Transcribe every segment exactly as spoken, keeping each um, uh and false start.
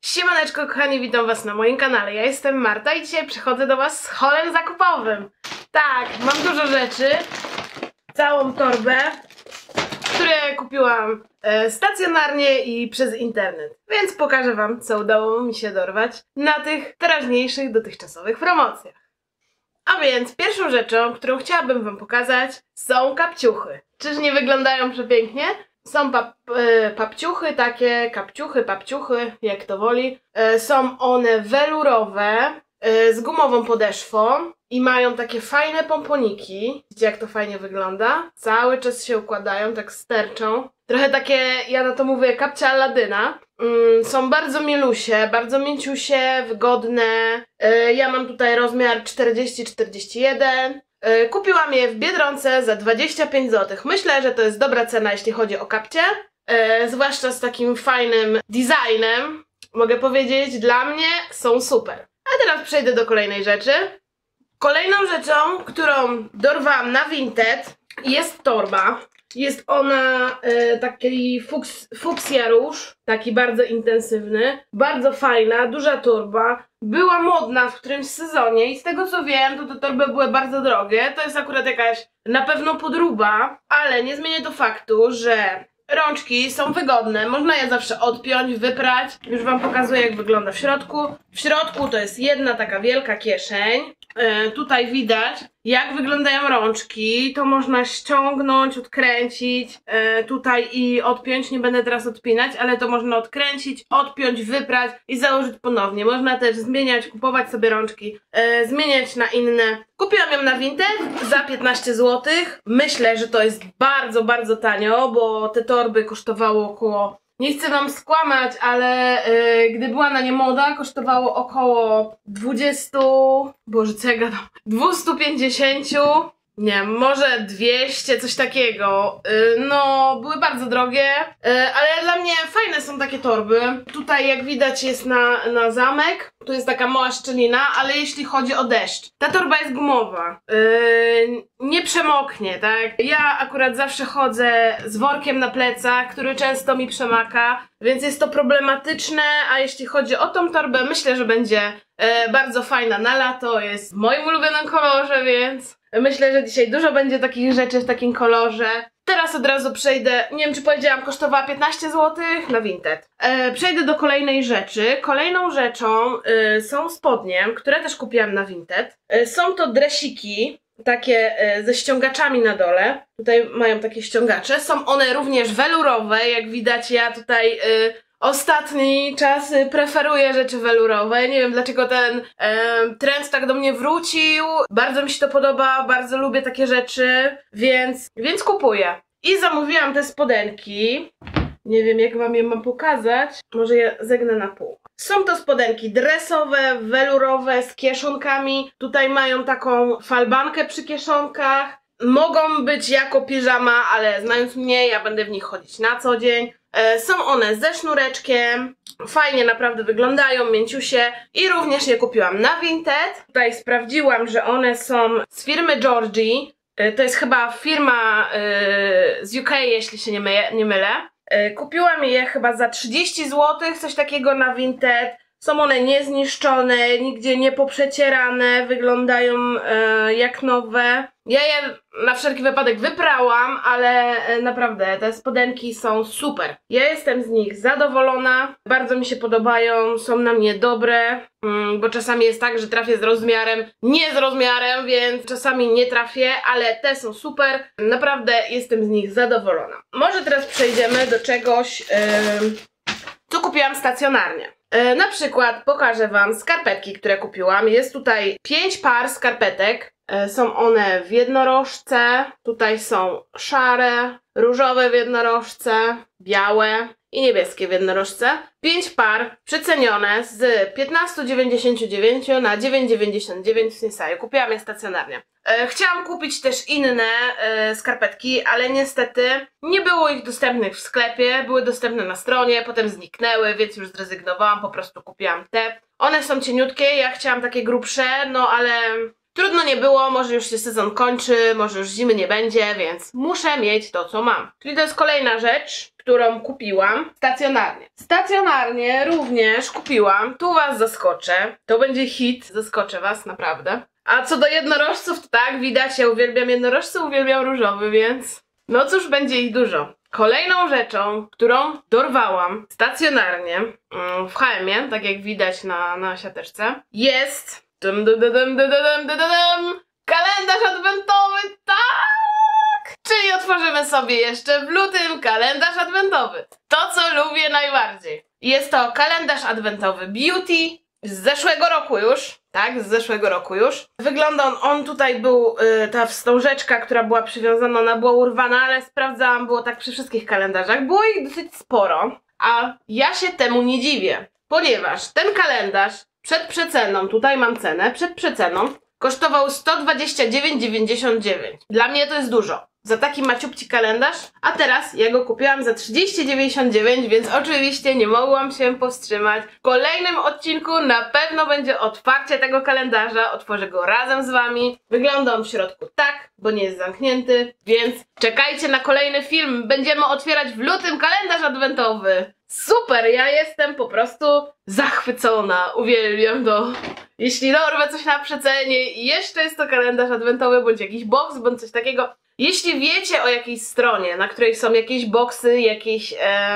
Siemaneczko kochani, witam was na moim kanale. Ja jestem Marta i dzisiaj przychodzę do was z haulem zakupowym. Tak, mam dużo rzeczy. Całą torbę, które kupiłam e, stacjonarnie i przez internet. Więc pokażę wam, co udało mi się dorwać na tych teraźniejszych, dotychczasowych promocjach. A więc pierwszą rzeczą, którą chciałabym wam pokazać, są kapciuchy. Czyż nie wyglądają przepięknie? Są pap, e, papciuchy takie, kapciuchy, papciuchy, jak to woli. E, są one welurowe, e, z gumową podeszwą i mają takie fajne pomponiki. Widzicie, jak to fajnie wygląda? Cały czas się układają, tak sterczą. Trochę takie, ja na to mówię, kapcia Aladyna. Mm, są bardzo mielusie, bardzo mięciusie, wygodne. E, ja mam tutaj rozmiar czterdzieści czterdzieści jeden. Kupiłam je w Biedronce za dwadzieścia pięć złotych. Myślę, że to jest dobra cena, jeśli chodzi o kapcie. E, zwłaszcza z takim fajnym designem. Mogę powiedzieć, dla mnie są super. A teraz przejdę do kolejnej rzeczy. Kolejną rzeczą, którą dorwałam na Vinted, jest torba. Jest ona e, taki fuks, fuksja róż, taki bardzo intensywny, bardzo fajna, duża torba. Była modna w którymś sezonie i z tego co wiem, to te torby były bardzo drogie. To jest akurat jakaś na pewno podróba, ale nie zmienia to faktu, że rączki są wygodne. Można je zawsze odpiąć, wyprać. Już wam pokazuję, jak wygląda w środku. W środku to jest jedna taka wielka kieszeń. E, tutaj widać, jak wyglądają rączki. To można ściągnąć, odkręcić e, tutaj i odpiąć. Nie będę teraz odpinać, ale to można odkręcić, odpiąć, wyprać i założyć ponownie. Można też zmieniać, kupować sobie rączki, e, zmieniać na inne. Kupiłam ją na Vinted za piętnaście złotych. Myślę, że to jest bardzo, bardzo tanio, bo te torby kosztowały około... Nie chcę wam skłamać, ale yy, gdy była na nie moda, kosztowało około dwadzieścia... Boże, co ja gadam? dwieście pięćdziesiąt... Nie, może dwieście, coś takiego. Yy, no, były bardzo drogie, yy, ale dla mnie fajne są takie torby. Tutaj, jak widać, jest na, na zamek. Tu jest taka mała szczelina, ale jeśli chodzi o deszcz, ta torba jest gumowa. Yy, nie przemoknie, tak? Ja akurat zawsze chodzę z workiem na plecach, który często mi przemaka, więc jest to problematyczne, a jeśli chodzi o tą torbę, myślę, że będzie yy, bardzo fajna na lato. Jest w moim ulubionym kolorze, więc... Myślę, że dzisiaj dużo będzie takich rzeczy w takim kolorze. Teraz od razu przejdę, nie wiem czy powiedziałam, kosztowała piętnaście złotych na Vinted. E, przejdę do kolejnej rzeczy. Kolejną rzeczą e, są spodnie, które też kupiłam na Vinted. E, są to dresiki, takie e, ze ściągaczami na dole. Tutaj mają takie ściągacze. Są one również welurowe, jak widać ja tutaj... E, Ostatni czas preferuję rzeczy welurowe. Nie wiem dlaczego ten e, trend tak do mnie wrócił. Bardzo mi się to podoba, bardzo lubię takie rzeczy, więc, więc kupuję. I zamówiłam te spodenki. Nie wiem jak wam je mam pokazać. Może je zegnę na pół. Są to spodenki dresowe, welurowe, z kieszonkami. Tutaj mają taką falbankę przy kieszonkach. Mogą być jako piżama, ale znając mnie, ja będę w nich chodzić na co dzień. Są one ze sznureczkiem, fajnie naprawdę wyglądają, mięciusie i również je kupiłam na Vinted. Tutaj sprawdziłam, że one są z firmy Georgie, to jest chyba firma z U K, jeśli się nie, my nie mylę. Kupiłam je chyba za trzydzieści złotych, coś takiego na Vinted. Są one niezniszczone, nigdzie nie poprzecierane, wyglądają e, jak nowe. Ja je na wszelki wypadek wyprałam, ale e, naprawdę te spodenki są super. Ja jestem z nich zadowolona, bardzo mi się podobają, są na mnie dobre, mm, bo czasami jest tak, że trafię z rozmiarem, nie z rozmiarem, więc czasami nie trafię, ale te są super. Naprawdę jestem z nich zadowolona. Może teraz przejdziemy do czegoś, e, co kupiłam stacjonarnie. E, na przykład pokażę wam skarpetki, które kupiłam. Jest tutaj pięć par skarpetek. E, są one w jednorożce. Tutaj są szare, różowe w jednorożce, białe i niebieskie w jednorożce. pięć par przecenione z piętnaście dziewięćdziesiąt dziewięć na dziewięć dziewięćdziesiąt dziewięć w Sinsayu. Kupiłam je stacjonarnie. E, chciałam kupić też inne e, skarpetki, ale niestety nie było ich dostępnych w sklepie. Były dostępne na stronie, potem zniknęły, więc już zrezygnowałam, po prostu kupiłam te. One są cieniutkie, ja chciałam takie grubsze, no ale trudno nie było, może już się sezon kończy, może już zimy nie będzie, więc muszę mieć to, co mam. Czyli to jest kolejna rzecz, którą kupiłam stacjonarnie. Stacjonarnie również kupiłam, tu was zaskoczę, to będzie hit, zaskoczę was, naprawdę. A co do jednorożców, to tak, widać, ja uwielbiam jednorożce, uwielbiam różowy, więc no cóż, będzie ich dużo. Kolejną rzeczą, którą dorwałam stacjonarnie w H M ie, tak jak widać na, na siateczce, jest dum, dum, dum, dum, dum, dum, dum, dum, kalendarz adwentowy, tak! Czyli otworzymy sobie jeszcze w lutym kalendarz adwentowy. To, co lubię najbardziej. Jest to kalendarz adwentowy Beauty z zeszłego roku już. Tak, z zeszłego roku już. Wygląda on, on tutaj był, yy, ta wstążeczka, która była przywiązana, ona była urwana, ale sprawdzałam, było tak przy wszystkich kalendarzach. Było ich dosyć sporo, a ja się temu nie dziwię, ponieważ ten kalendarz przed przeceną, tutaj mam cenę, przed przeceną kosztował sto dwadzieścia dziewięć dziewięćdziesiąt dziewięć. Dla mnie to jest dużo. Za taki maciupci kalendarz, a teraz ja go kupiłam za trzydzieści dziewięćdziesiąt dziewięć, więc oczywiście nie mogłam się powstrzymać. W kolejnym odcinku na pewno będzie otwarcie tego kalendarza, otworzę go razem z wami. Wygląda on w środku tak, bo nie jest zamknięty, więc czekajcie na kolejny film. Będziemy otwierać w lutym kalendarz adwentowy. Super, ja jestem po prostu zachwycona, uwielbiam to. Jeśli dorwę coś na przecenie i jeszcze jest to kalendarz adwentowy, bądź jakiś box, bądź coś takiego. Jeśli wiecie o jakiejś stronie, na której są jakieś boxy, jakieś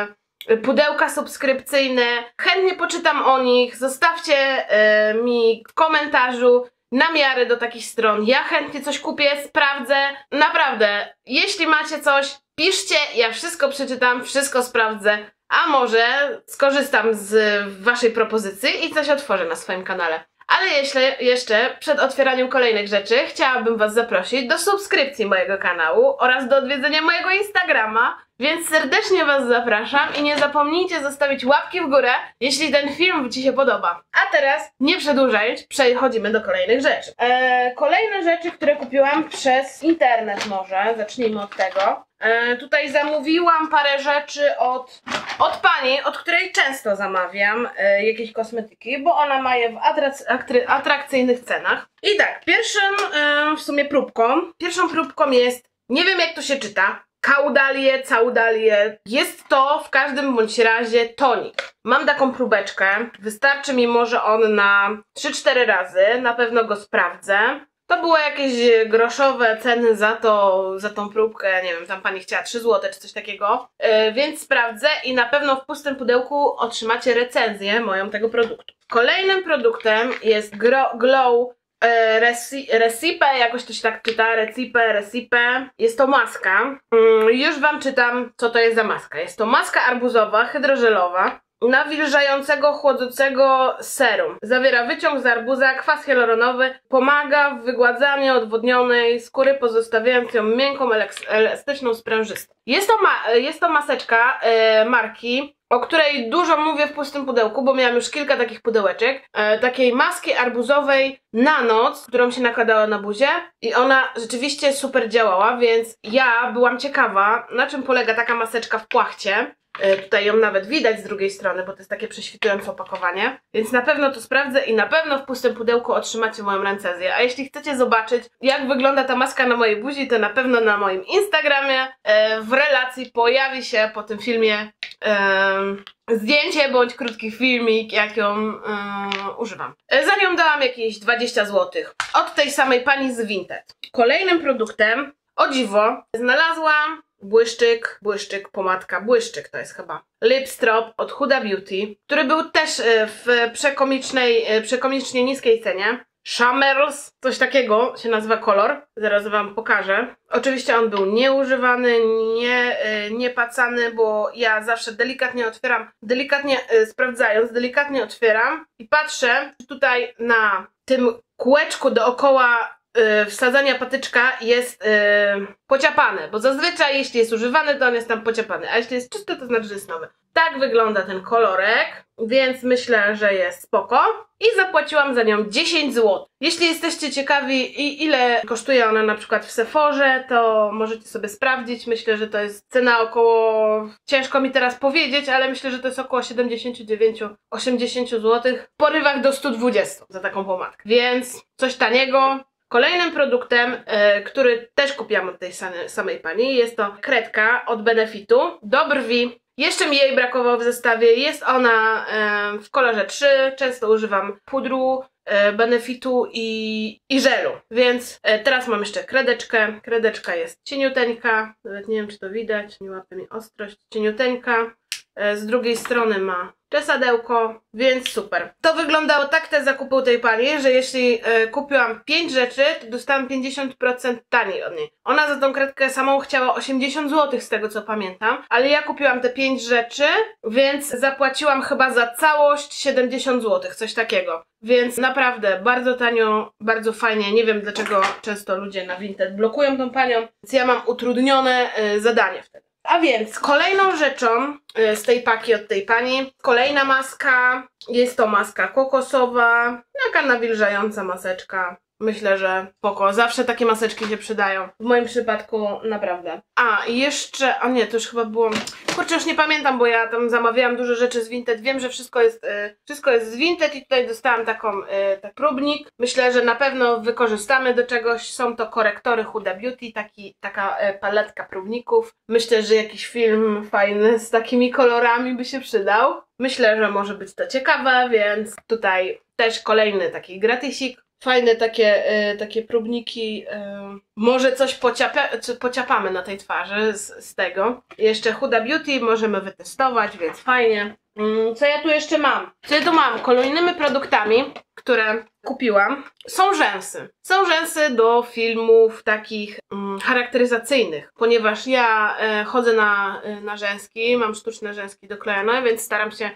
e, pudełka subskrypcyjne, chętnie poczytam o nich, zostawcie e, mi w komentarzu namiary do takich stron. Ja chętnie coś kupię, sprawdzę. Naprawdę, jeśli macie coś, piszcie, ja wszystko przeczytam, wszystko sprawdzę. A może skorzystam z waszej propozycji i coś otworzę na swoim kanale. Ale jeśli jeszcze przed otwieraniem kolejnych rzeczy chciałabym was zaprosić do subskrypcji mojego kanału oraz do odwiedzenia mojego Instagrama, więc serdecznie was zapraszam i nie zapomnijcie zostawić łapki w górę, jeśli ten film ci się podoba. A teraz, nie przedłużając, przechodzimy do kolejnych rzeczy. Eee, kolejne rzeczy, które kupiłam przez internet może, zacznijmy od tego. Eee, tutaj zamówiłam parę rzeczy od, od pani, od której często zamawiam e, jakieś kosmetyki, bo ona ma je w atrak atrakcyjnych cenach. I tak, pierwszym e, w sumie próbką, pierwszą próbką jest, nie wiem jak to się czyta, Caudalie, Caudalie. Jest to w każdym bądź razie tonik. Mam taką próbeczkę, wystarczy mi może on na trzy cztery razy, na pewno go sprawdzę. To były jakieś groszowe ceny za to, za tą próbkę, nie wiem, tam pani chciała trzy złote czy coś takiego, yy, więc sprawdzę i na pewno w pustym pudełku otrzymacie recenzję moją tego produktu. Kolejnym produktem jest Gro Glow e, Reci Recipe, jakoś to się tak czyta, Recipe, Recipe. Jest to maska. Yy, już wam czytam, co to jest za maska. Jest to maska arbuzowa, hydrożelowa, nawilżającego, chłodzącego serum. Zawiera wyciąg z arbuza, kwas hialuronowy, pomaga w wygładzaniu odwodnionej skóry, pozostawiając ją miękką, elastyczną, sprężystą. Jest to, ma jest to maseczka e, marki, o której dużo mówię w pustym pudełku, bo miałam już kilka takich pudełeczek. E, takiej maski arbuzowej na noc, którą się nakładała na buzię i ona rzeczywiście super działała, więc ja byłam ciekawa, na czym polega taka maseczka w płachcie. Tutaj ją nawet widać z drugiej strony, bo to jest takie prześwitujące opakowanie. Więc na pewno to sprawdzę i na pewno w pustym pudełku otrzymacie moją recenzję. A jeśli chcecie zobaczyć, jak wygląda ta maska na mojej buzi, to na pewno na moim Instagramie e, w relacji pojawi się po tym filmie e, zdjęcie bądź krótki filmik, jak ją e, używam. E, za nią dałam jakieś dwadzieścia złotych od tej samej pani z Vinted. Kolejnym produktem, o dziwo, znalazłam błyszczyk, błyszczyk, pomadka, błyszczyk to jest chyba Lipstrop od Huda Beauty, który był też w przekomicznej, przekomicznie niskiej cenie. Shamers, coś takiego się nazywa kolor, zaraz wam pokażę. Oczywiście on był nieużywany, nie, nie pacany, bo ja zawsze delikatnie otwieram, delikatnie sprawdzając, delikatnie otwieram i patrzę tutaj na tym kółeczku dookoła wsadzania patyczka jest yy, pociapany, bo zazwyczaj jeśli jest używany, to on jest tam pociapany, a jeśli jest czysty, to znaczy, że jest nowy. Tak wygląda ten kolorek, więc myślę, że jest spoko i zapłaciłam za nią dziesięć złotych. Jeśli jesteście ciekawi i ile kosztuje ona na przykład w Sephorze, to możecie sobie sprawdzić. Myślę, że to jest cena około, ciężko mi teraz powiedzieć, ale myślę, że to jest około siedemdziesiąt dziewięć do osiemdziesięciu złotych, w porywach do stu dwudziestu za taką pomadkę, więc coś taniego. Kolejnym produktem, yy, który też kupiłam od tej samej pani, jest to kredka od Benefitu do brwi. Jeszcze mi jej brakowało w zestawie, jest ona yy, w kolorze trzy, często używam pudru, yy, Benefitu i, i żelu, więc yy, teraz mam jeszcze kredeczkę. Kredeczka jest cieniuteńka, nawet nie wiem czy to widać, nie łapie mi ostrość, cieniuteńka. Z drugiej strony ma czesadełko, więc super. To wyglądało tak te zakupy u tej pani, że jeśli y, kupiłam pięć rzeczy, to dostałam pięćdziesiąt procent taniej od niej. Ona za tą kredkę samą chciała osiemdziesiąt złotych z tego co pamiętam, ale ja kupiłam te pięć rzeczy, więc zapłaciłam chyba za całość siedemdziesiąt złotych, coś takiego. Więc naprawdę bardzo tanio, bardzo fajnie. Nie wiem dlaczego często ludzie na Vinted blokują tą panią, więc ja mam utrudnione y, zadanie wtedy. A więc kolejną rzeczą z tej paki od tej pani, kolejna maska, jest to maska kokosowa, taka nawilżająca maseczka. Myślę, że spoko, zawsze takie maseczki się przydają. W moim przypadku naprawdę. A, i jeszcze, a nie, to już chyba było... Kurczę, już nie pamiętam, bo ja tam zamawiałam dużo rzeczy z Vinted. Wiem, że wszystko jest, y, wszystko jest z Vinted i tutaj dostałam taką, y, tak próbnik. Myślę, że na pewno wykorzystamy do czegoś. Są to korektory Huda Beauty, taki, taka y, paletka próbników. Myślę, że jakiś film fajny z takimi kolorami by się przydał. Myślę, że może być to ciekawe, więc tutaj też kolejny taki gratisik. Fajne takie, y, takie próbniki, y, może coś pociapia, pociapamy na tej twarzy z, z tego. Jeszcze Huda Beauty możemy wytestować, więc fajnie. Mm, co ja tu jeszcze mam? Co ja tu mam? Kolejnymi produktami, które kupiłam, są rzęsy. Są rzęsy do filmów takich mm, charakteryzacyjnych, ponieważ ja y, chodzę na, y, na rzęski, mam sztuczne rzęski doklejone, więc staram się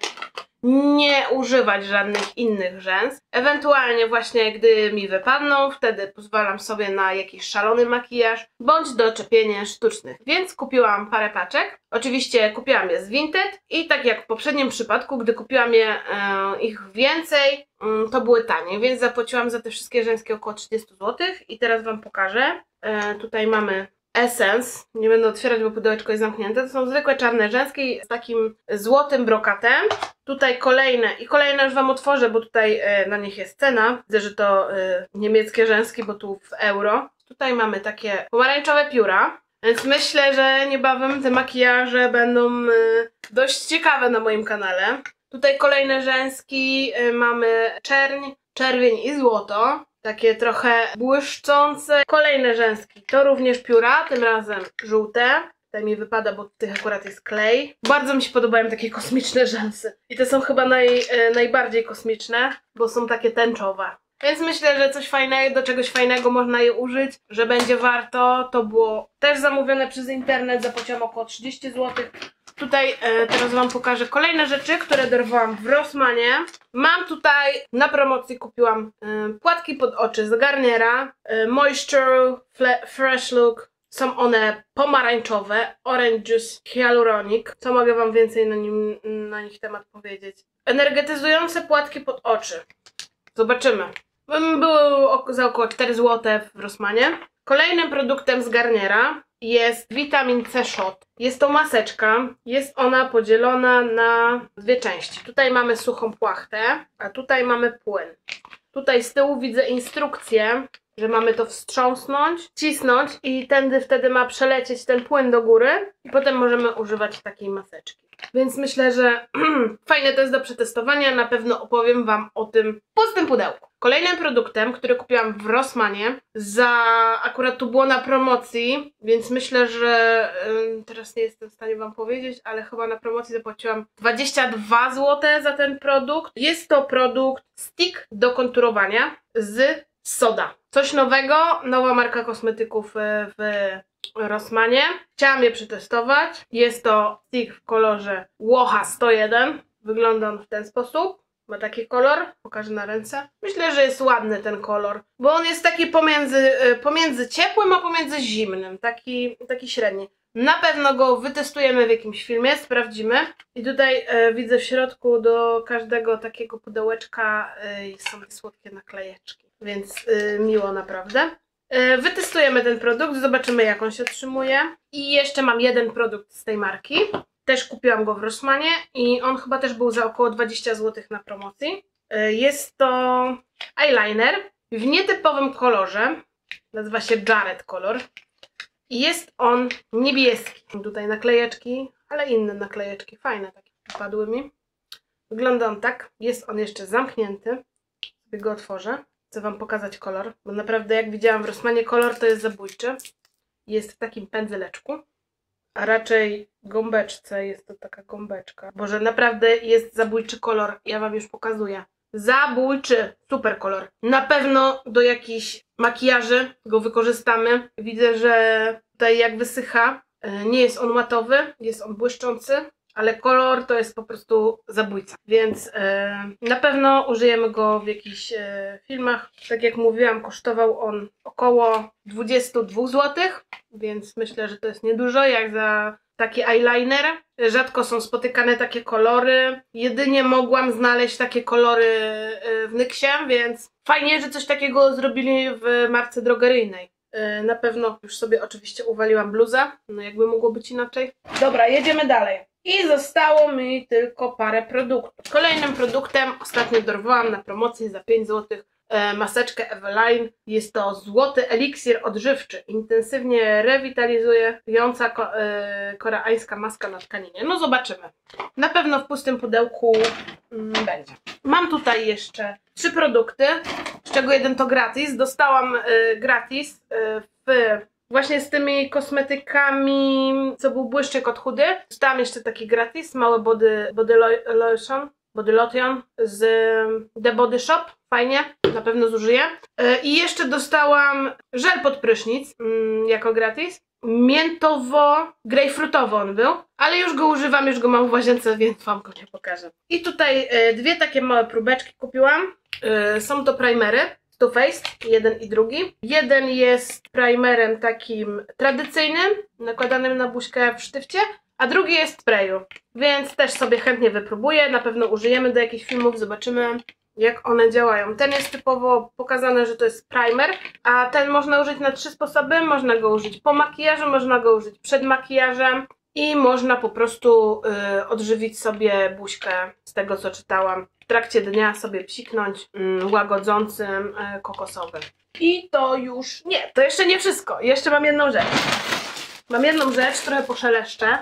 nie używać żadnych innych rzęs. Ewentualnie właśnie gdy mi wypadną, wtedy pozwalam sobie na jakiś szalony makijaż bądź doczepienie sztucznych. Więc kupiłam parę paczek. Oczywiście kupiłam je z Vinted i tak jak w poprzednim przypadku, gdy kupiłam je e, ich więcej, e, to były tanie, więc zapłaciłam za te wszystkie rzęskie około trzydzieści złotych i teraz wam pokażę. E, tutaj mamy Essence, nie będę otwierać, bo pudełeczko jest zamknięte. To są zwykłe czarne rzęski z takim złotym brokatem. Tutaj kolejne i kolejne już wam otworzę, bo tutaj y, na nich jest cena. Widzę, że to y, niemieckie rzęski, bo tu w euro. Tutaj mamy takie pomarańczowe pióra, więc myślę, że niebawem te makijaże będą y, dość ciekawe na moim kanale. Tutaj kolejne rzęski, y, mamy czerń, czerwień i złoto. Takie trochę błyszczące. Kolejne rzęski to również pióra, tym razem żółte. Tutaj mi wypada, bo tych akurat jest klej. Bardzo mi się podobają takie kosmiczne rzęsy. I te są chyba naj, e, najbardziej kosmiczne, bo są takie tęczowe. Więc myślę, że coś fajnego, do czegoś fajnego można je użyć, że będzie warto. To było też zamówione przez internet, zapłaciłam około trzydzieści złotych. Tutaj e, teraz wam pokażę kolejne rzeczy, które dorwałam w Rossmanie. Mam tutaj na promocji kupiłam e, płatki pod oczy z Garniera, e, Moisture Fresh Look. Są one pomarańczowe, Orange Juice Hyaluronic. Co mogę wam więcej na, nim, na nich temat powiedzieć? Energetyzujące płatki pod oczy. Zobaczymy. Były za około cztery złote w Rossmanie. Kolejnym produktem z Garniera jest Vitamin C Shot. Jest to maseczka. Jest ona podzielona na dwie części. Tutaj mamy suchą płachtę, a tutaj mamy płyn. Tutaj z tyłu widzę instrukcję, że mamy to wstrząsnąć, cisnąć i tędy wtedy ma przelecieć ten płyn do góry i potem możemy używać takiej maseczki. Więc myślę, że fajne to jest do przetestowania, na pewno opowiem wam o tym w pustym pudełku. Kolejnym produktem, który kupiłam w Rossmanie, za akurat tu było na promocji, więc myślę, że yy, teraz nie jestem w stanie wam powiedzieć, ale chyba na promocji zapłaciłam dwadzieścia dwa złote za ten produkt. Jest to produkt stick do konturowania z Soda. Coś nowego, nowa marka kosmetyków w Rossmanie. Chciałam je przetestować. Jest to stick w kolorze Łocha sto jeden. Wygląda on w ten sposób. Ma taki kolor. Pokażę na ręce. Myślę, że jest ładny ten kolor, bo on jest taki pomiędzy, pomiędzy ciepłym a pomiędzy zimnym. Taki, taki średni. Na pewno go wytestujemy w jakimś filmie, sprawdzimy. I tutaj e, widzę w środku do każdego takiego pudełeczka e, są słodkie naklejeczki. Więc y, miło naprawdę. Y, wytestujemy ten produkt, zobaczymy jak on się otrzymuje. I jeszcze mam jeden produkt z tej marki. Też kupiłam go w Rossmanie i on chyba też był za około dwadzieścia złotych na promocji. Y, jest to eyeliner w nietypowym kolorze. Nazywa się Jared kolor. I jest on niebieski. Tutaj naklejeczki, ale inne naklejeczki, fajne takie padły mi. Wygląda on tak. Jest on jeszcze zamknięty. Sobie go otworzę. Chcę wam pokazać kolor, bo naprawdę jak widziałam w Rossmanie, kolor to jest zabójczy. Jest w takim pędzeleczku, a raczej gąbeczce, jest to taka gąbeczka. Boże, naprawdę jest zabójczy kolor, ja wam już pokazuję. Zabójczy, super kolor. Na pewno do jakichś makijaży go wykorzystamy. Widzę, że tutaj jak wysycha, nie jest on matowy, jest on błyszczący, ale kolor to jest po prostu zabójca. Więc e, na pewno użyjemy go w jakichś e, filmach. Tak jak mówiłam, kosztował on około dwadzieścia dwa złote, więc myślę, że to jest niedużo jak za taki eyeliner. Rzadko są spotykane takie kolory. Jedynie mogłam znaleźć takie kolory e, w Nyksie, więc fajnie, że coś takiego zrobili w marce drogeryjnej. E, na pewno już sobie oczywiście uwaliłam bluzę. No jakby mogło być inaczej. Dobra, jedziemy dalej. I zostało mi tylko parę produktów. Kolejnym produktem ostatnio dorwałam na promocji za pięć złotych e, maseczkę Eveline. Jest to złoty eliksir odżywczy. Intensywnie rewitalizująca ko, e, koreańska maska na tkaninie. No zobaczymy. Na pewno w pustym pudełku mm, będzie. Mam tutaj jeszcze trzy produkty, z czego jeden to gratis. Dostałam e, gratis e, w... Właśnie z tymi kosmetykami, co był błyszczyk od chudy. Dostałam jeszcze taki gratis, mały body, body lotion, body lotion z The Body Shop. Fajnie, na pewno zużyję. I jeszcze dostałam żel pod prysznic mm, jako gratis. Miętowo-grejpfrutowo on był, ale już go używam, już go mam w łazience, więc wam go nie pokażę. I tutaj y, dwie takie małe próbeczki kupiłam. Y, są to primery. Too Faced, jeden i drugi. Jeden jest primerem takim tradycyjnym, nakładanym na buźkę w sztywcie, a drugi jest w sprayu, więc też sobie chętnie wypróbuję, na pewno użyjemy do jakichś filmów, zobaczymy jak one działają. Ten jest typowo pokazane, że to jest primer, a ten można użyć na trzy sposoby. Można go użyć po makijażu, można go użyć przed makijażem i można po prostu y, odżywić sobie buźkę, z tego co czytałam, w trakcie dnia sobie psiknąć y, łagodzącym y, kokosowym. I to już... Nie, to jeszcze nie wszystko. Jeszcze mam jedną rzecz. Mam jedną rzecz, trochę poszeleszczę.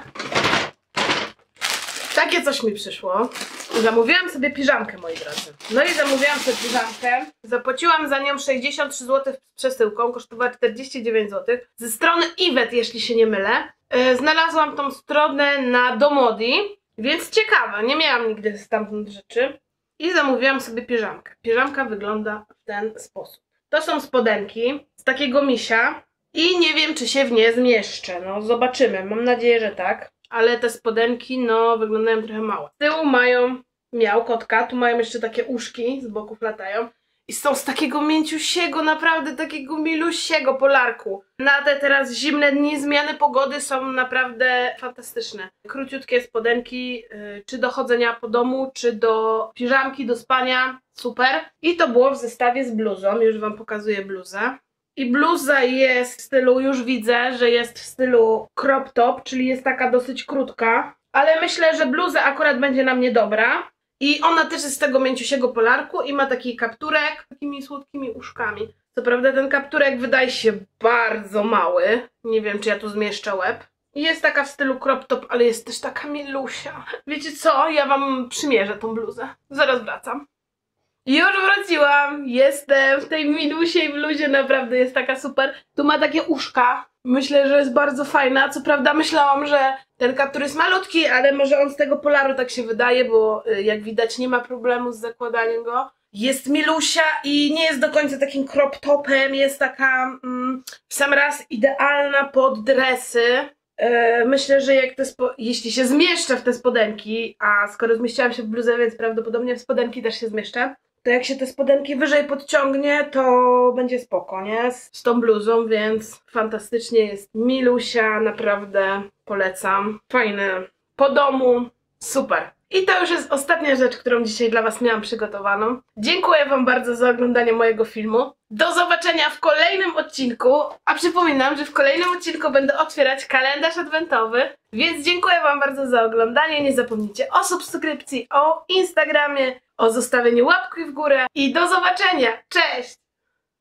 Takie coś mi przyszło. Zamówiłam sobie piżamkę, moi drodzy. No i zamówiłam sobie piżamkę. Zapłaciłam za nią sześćdziesiąt trzy złote z przesyłką. Kosztowała czterdzieści dziewięć złotych. Ze strony Iwet, jeśli się nie mylę. Yy, znalazłam tą stronę na Domodi. Więc ciekawe, nie miałam nigdy stamtąd rzeczy. I zamówiłam sobie piżamkę. Piżamka wygląda w ten sposób. To są spodenki z takiego misia. I nie wiem, czy się w nie zmieszczę. No zobaczymy. Mam nadzieję, że tak. Ale te spodenki, no, wyglądają trochę małe. Z tyłu mają, miał kotka, tu mają jeszcze takie uszki, z boków latają. I są z takiego mięciusiego, naprawdę takiego milusiego polarku. Na te teraz zimne dni, zmiany pogody są naprawdę fantastyczne. Króciutkie spodenki, yy, czy do chodzenia po domu, czy do piżamki, do spania, super. I to było w zestawie z bluzą, już wam pokazuję bluzę. I bluza jest w stylu, już widzę, że jest w stylu crop top, czyli jest taka dosyć krótka. Ale myślę, że bluza akurat będzie na mnie dobra. I ona też jest z tego mięciusiego polarku i ma taki kapturek z takimi słodkimi uszkami. Co prawda ten kapturek wydaje się bardzo mały. Nie wiem, czy ja tu zmieszczę łeb. I jest taka w stylu crop top, ale jest też taka milusia. Wiecie co? Ja wam przymierzę tą bluzę. Zaraz wracam. Już wróciłam, jestem w tej milusiej bluzie, naprawdę jest taka super. Tu ma takie uszka, myślę, że jest bardzo fajna. Co prawda myślałam, że ten kaptur jest malutki, ale może on z tego polaru tak się wydaje, bo jak widać nie ma problemu z zakładaniem go. Jest milusia i nie jest do końca takim crop topem, jest taka mm, w sam raz idealna pod dresy. Yy, myślę, że jak te spo... jeśli się zmieszczę w te spodenki, a skoro zmieściłam się w bluzę, więc prawdopodobnie w spodenki też się zmieszczę, to jak się te spodenki wyżej podciągnie, to będzie spoko, nie? Z, z tą bluzą, więc fantastycznie jest. Milusia, naprawdę polecam. Fajny. Po domu. Super. I to już jest ostatnia rzecz, którą dzisiaj dla was miałam przygotowaną. Dziękuję wam bardzo za oglądanie mojego filmu. Do zobaczenia w kolejnym odcinku. A przypominam, że w kolejnym odcinku będę otwierać kalendarz adwentowy. Więc dziękuję wam bardzo za oglądanie. Nie zapomnijcie o subskrypcji, o Instagramie, o zostawieniu łapki w górę. I do zobaczenia. Cześć!